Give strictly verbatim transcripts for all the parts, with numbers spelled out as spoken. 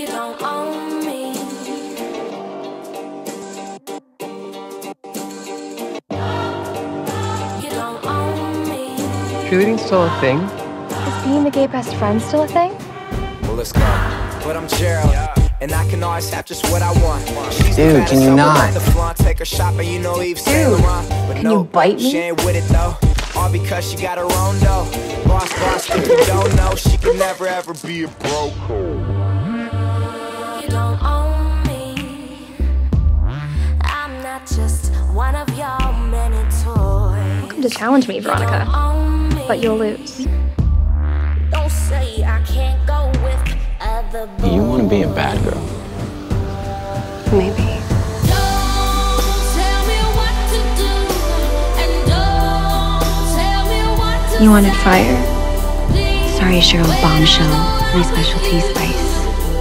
You don't own me. You don't own me. Cheerleading still a thing? Is being the gay best friend still a thing? Well, let's go. But I'm Gerald, and I can always have just what I want. She's Dude, can you not? Take her shopping, you know, Eve Dude, but can no, you bite me? She ain't with it though. All because she got her own dough. Boss, boss, if you don't know, she can never ever be a broke. You don't own me. I'm not just one of your many toys. Welcome to challenge me, Veronica. Me. But you'll lose. Don't say I can't go with other boys. You want to be a bad girl? Maybe. You wanted fire? Sorry, Cheryl, bombshell. My specialty spice.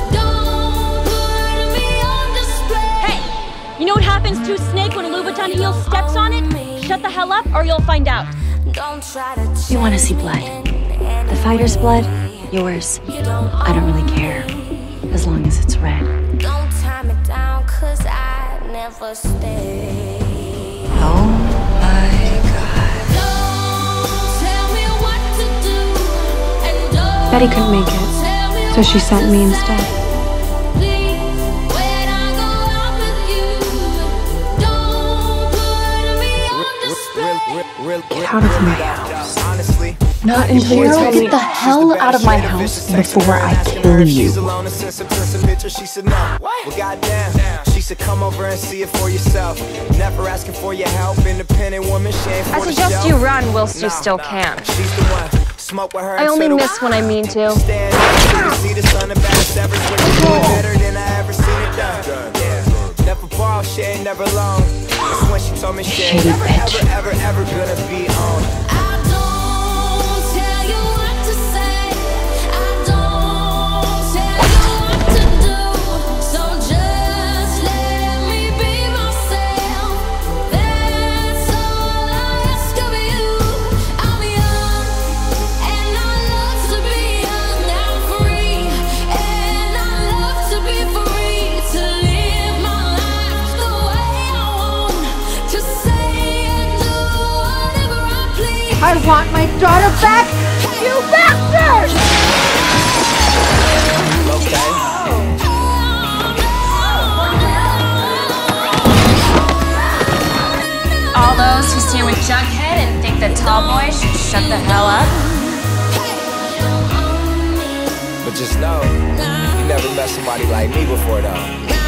Hey! You know what happens to a snake when a Louboutin heel steps on it? Shut the hell up or you'll find out. You want to see blood. The fighter's blood, yours. I don't really care, as long as it's red. Don't tie me down, cause I never stay. Oh my God. Betty couldn't make it, so she sent me instead. Get out of my house. Not until you tell me. Get the hell out of my house before I kill you. She said come over and see it for yourself. Never asking for your help. Independent woman, she ain't for I suggest you run whilst you still can. She's the one. Smoke with her. I only miss when I mean to. See the sun and back better than I ever seen it done. Yeah. Never ball, she ain't never long. That's when she told me she ain't never, ever, ever, ever gonna be on. I want my daughter back, you bastard! Okay. All those who stand with Jughead and think that tall boy should shut the hell up. But just know, you never met somebody like me before though.